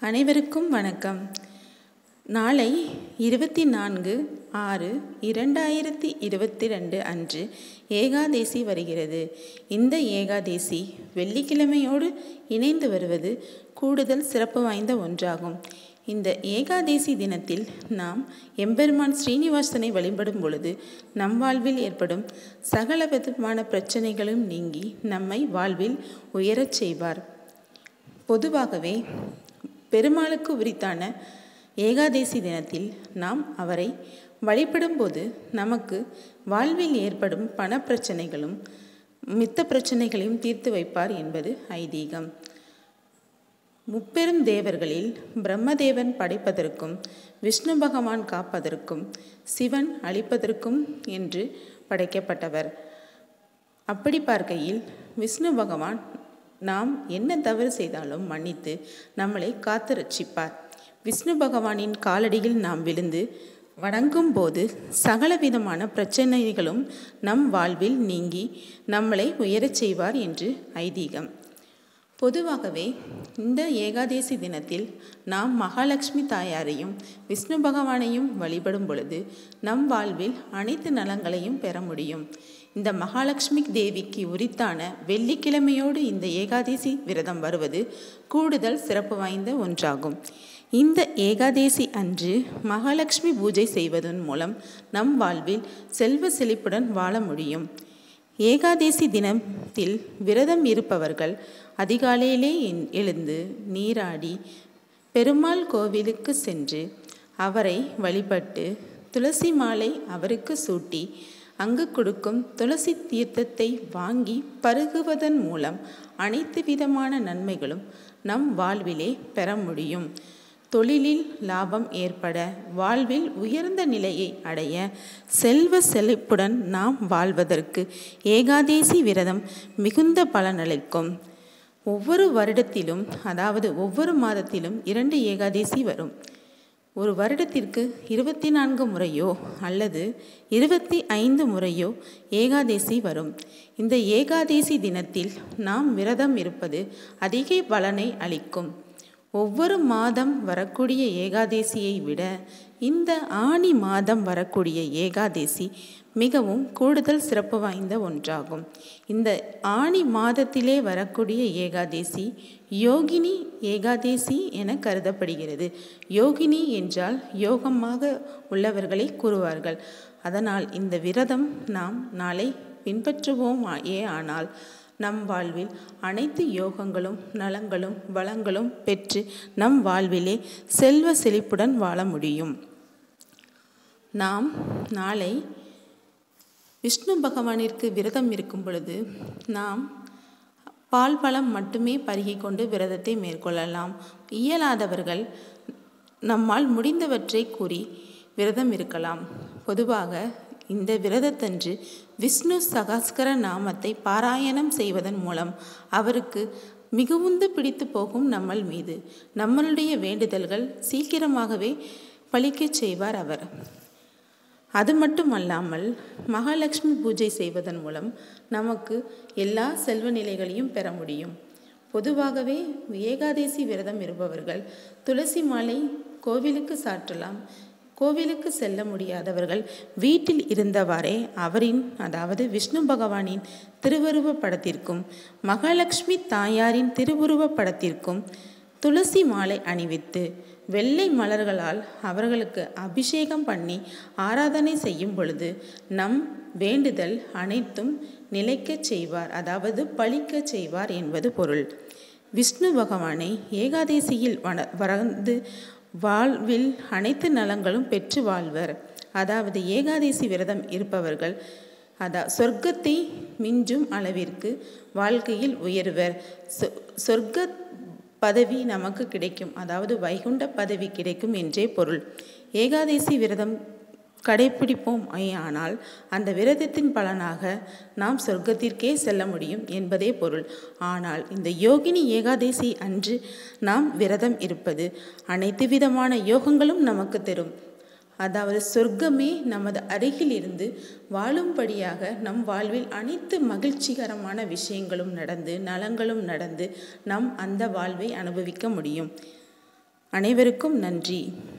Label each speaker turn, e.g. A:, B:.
A: அனைவருக்கும் வணக்கம். நாளை 24/6/2022 அன்று ஏகாதேசி வருகிறது. இந்த ஏகாதேசி வெள்ளிக்கிழமையோடு இணைந்து வருவது கூடுதல் சிறப்பு வாய்ந்த ஒன்றாகும். இந்த ஏகாதேசி தினத்தில் நாம் எம்பெருமான் ஸ்ரீனிவாசனை வழிபடும் பொழுது நம் வாழ்வில் ஏற்படும் சகல விதமான பிரச்சனைகளும் நீங்கி நம்மை வாழ்வில் உயரச் செய்வார். பொதுவாகவே பெருமாளுக்கு உரித்தான ஏகாதேசி தினத்தில் நாம் அவரை வழிபடும்போது நமக்கு வாழ்வில் ஏற்படும் பணப்பிரச்சனைகளும் மித்த பிரச்சனைகளையும் தீர்த்து வைப்பார் என்பது ஐதீகம். முப்பெரும் தேவர்களில் பிரம்மதேவன் படைப்பதற்கும் விஷ்ணு பகவான் காப்பதற்கும் சிவன் அழிப்பதற்கும் என்று படைக்கப்பட்டவர். அப்படி பார்க்கையில் விஷ்ணு பகவான் நாம் என்ன தவறு செய்தாலும் மன்னித்து நம்மளை காத்து ரட்சிப்பார். விஷ்ணு பகவானின் காலடியில் நாம் விழுந்து வணங்கும் போது சகலவிதமான பிரச்சனைகளும் நம் வாழ்வில் நீங்கி நம்மளை உயரச் செய்வார் என்று ஐதீகம். பொதுவாகவே இந்த ஏகாதேசி தினத்தில் நாம் மகாலட்சுமி தாயாரையும் விஷ்ணு பகவானையும் வழிபடும் பொழுது நம் வாழ்வில் அனைத்து நலங்களையும் பெற முடியும். இந்த மகாலட்சுமி தேவிக்கு உரித்தான வெள்ளிக்கிழமையோடு இந்த ஏகாதேசி விரதம் வருவது கூடுதல் சிறப்பு வாய்ந்த ஒன்றாகும். இந்த ஏகாதேசி அன்று மகாலட்சுமி பூஜை செய்வதன் மூலம் நம் வாழ்வில் செல்வ செழிப்புடன் வாழ முடியும். ஏகாதேசி தினத்தில் விரதம் இருப்பவர்கள் அதிகாலையிலே எழுந்து நீராடி பெருமாள் கோவிலுக்கு சென்று அவரை வழிபட்டு துளசி மாலை அவருக்கு சூட்டி அங்கு கொடுக்கும் துளசி தீர்த்தத்தை வாங்கி பருகுவதன் மூலம் அனைத்து விதமான நன்மைகளும் நம் வாழ்விலே பெற முடியும். தொழிலில் லாபம் ஏற்பட, வாழ்வில் உயர்ந்த நிலையை அடைய, செல்வ செழிப்புடன் நாம் வாழ்வதற்கு ஏகாதேசி விரதம் மிகுந்த பலனளிக்கும். ஒவ்வொரு வருடத்திலும், அதாவது ஒவ்வொரு மாதத்திலும் 2 ஏகாதேசி வரும். ஒரு வருடத்திற்கு 24 முறையோ அல்லது 25 முறையோ ஏகாதேசி வரும். இந்த ஏகாதேசி தினத்தில் நாம் விரதம் இருப்பது அதிக பலனை அளிக்கும். ஒவ்வொரு மாதம் வரக்கூடிய ஏகாதேசியை விட இந்த ஆனி மாதம் வரக்கூடிய ஏகாதேசி மிகவும் கூடுதல் சிறப்பு வாய்ந்த ஒன்றாகும். இந்த ஆனி மாதத்திலே வரக்கூடிய ஏகாதேசி யோகினி ஏகாதேசி என கருதப்படுகிறது. யோகினி என்றால் யோகமாக உள்ளவர்களை கூறுவார்கள். அதனால் இந்த விரதம் நாம் நாளை பின்பற்றுவோம். ஆனால் நம் வாழ்வில் அனைத்து யோகங்களும் நலங்களும் வளங்களும் பெற்று நம் வாழ்விலே செல்வ செழிப்புடன் வாழ முடியும். நாம் நாளை விஷ்ணு பகவானிற்கு விரதம் இருக்கும் பொழுது நாம் பால் பழம் மட்டுமே பருகி கொண்டு விரதத்தை மேற்கொள்ளலாம். இயலாதவர்கள் நம்மால் முடிந்தவற்றை கூறி விரதம் இருக்கலாம். பொதுவாக இந்த விரதத்தன்று விஷ்ணு சகஸ்கர நாமத்தை பாராயணம் செய்வதன் மூலம் அவருக்கு மிகுந்து பிடித்து போகும் நம்மள் மீது நம்மளுடைய வேண்டுதல்கள் சீக்கிரமாகவே பலிக்கச் செய்வார் அவர். அது மட்டுமல்லாமல் மகாலட்சுமி பூஜை செய்வதன் மூலம் நமக்கு எல்லா செல்வ நிலைகளையும் பெற முடியும். பொதுவாகவே ஏகாதேசி விரதம் இருப்பவர்கள் துளசி மாலை கோவிலுக்கு சாற்றலாம். கோவிலுக்கு செல்ல முடியாதவர்கள் வீட்டில் இருந்தவாறே அவரின், அதாவது விஷ்ணு பகவானின் திருவுருவ படத்திற்கும் மகாலட்சுமி தாயாரின் திருவுருவ படத்திற்கும் துளசி மாலை அணிவித்து வெள்ளை மலர்களால் அவர்களுக்கு அபிஷேகம் பண்ணி ஆராதனை செய்யும் பொழுது நம் வேண்டுதல் அனைத்தும் நிலைக்கச் செய்வார், அதாவது பலிக்கச் செய்வார் என்பது பொருள். விஷ்ணு பகவானை ஏகாதேசியில் வந்து வாழ்வில் அனைத்து நலங்களும் பெற்று வாழ்வர். அதாவது ஏகாதேசி விரதம் இருப்பவர்கள் சொர்க்கத்தை மிஞ்சும் அளவிற்கு வாழ்க்கையில் உயர்வர். சொர்க்க பதவி நமக்கு கிடைக்கும், அதாவது வைகுண்ட பதவி கிடைக்கும் என்றே பொருள். ஏகாதேசி விரதம் கடைப்பிடிப்போம் ஆனால் அந்த விரதத்தின் பலனாக நாம் சொர்க்கத்திற்கே செல்ல முடியும் என்பதே பொருள். ஆனால் இந்த யோகினி ஏகாதேசி அன்று நாம் விரதம் இருப்பது அனைத்து விதமான யோகங்களும் நமக்கு தரும். அதாவது சொர்க்கமே நமது அருகில் இருந்து வாழும்படியாக நம் வாழ்வில் அனைத்து மகிழ்ச்சிகரமான விஷயங்களும் நடந்து நலங்களும் நடந்து நம் அந்த வாழ்வை அனுபவிக்க முடியும். அனைவருக்கும் நன்றி.